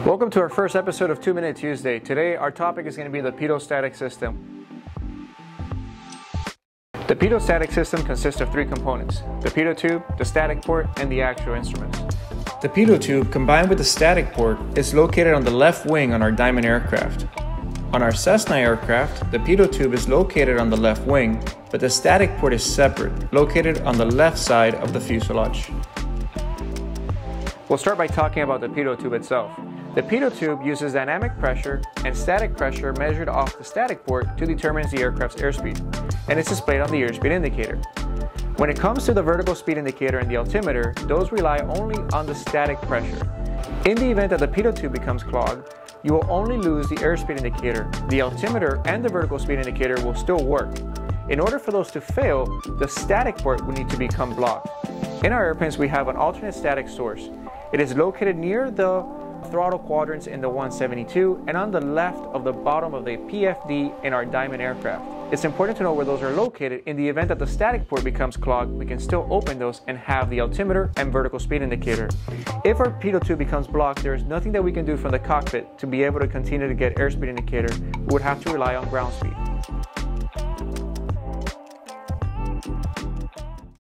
Welcome to our first episode of 2 Minute Tuesday. Today our topic is going to be the pitot static system. The pitot static system consists of three components: the pitot tube, the static port, and the actual instruments. The pitot tube combined with the static port is located on the left wing on our Diamond aircraft. On our Cessna aircraft, the pitot tube is located on the left wing, but the static port is separate, located on the left side of the fuselage. We'll start by talking about the pitot tube itself. The pitot tube uses dynamic pressure and static pressure measured off the static port to determine the aircraft's airspeed, and it's displayed on the airspeed indicator. When it comes to the vertical speed indicator and the altimeter, those rely only on the static pressure. In the event that the pitot tube becomes clogged, you will only lose the airspeed indicator. The altimeter and the vertical speed indicator will still work. In order for those to fail, the static port will need to become blocked. In our airplanes, we have an alternate static source. It is located near the throttle quadrants in the 172 and on the left of the bottom of the PFD in our Diamond aircraft. It's important to know where those are located. In the event that the static port becomes clogged, we can still open those and have the altimeter and vertical speed indicator. If our pitot tube becomes blocked, there is nothing that we can do from the cockpit to be able to continue to get airspeed indicator. We would have to rely on ground speed.